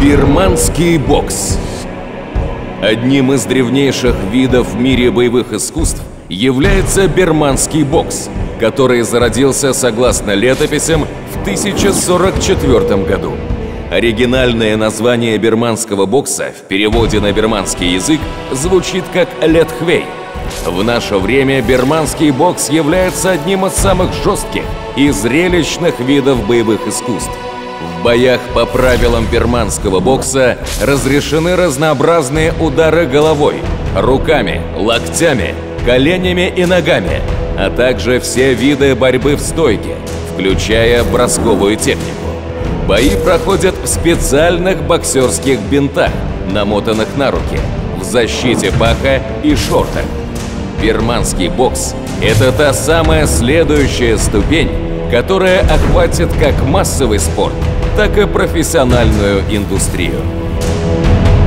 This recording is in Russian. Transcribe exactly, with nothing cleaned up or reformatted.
Бирманский бокс. Одним из древнейших видов в мире боевых искусств является бирманский бокс, который зародился, согласно летописям, в тысяча сорок четвёртом году. Оригинальное название бирманского бокса в переводе на бирманский язык звучит как «летхвей». В наше время бирманский бокс является одним из самых жестких и зрелищных видов боевых искусств. В боях по правилам бирманского бокса разрешены разнообразные удары головой, руками, локтями, коленями и ногами, а также все виды борьбы в стойке, включая бросковую технику. Бои проходят в специальных боксерских бинтах, намотанных на руки, в защите паха и шортах. Бирманский бокс – это та самая следующая ступень, которая охватит как массовый спорт, так и профессиональную индустрию.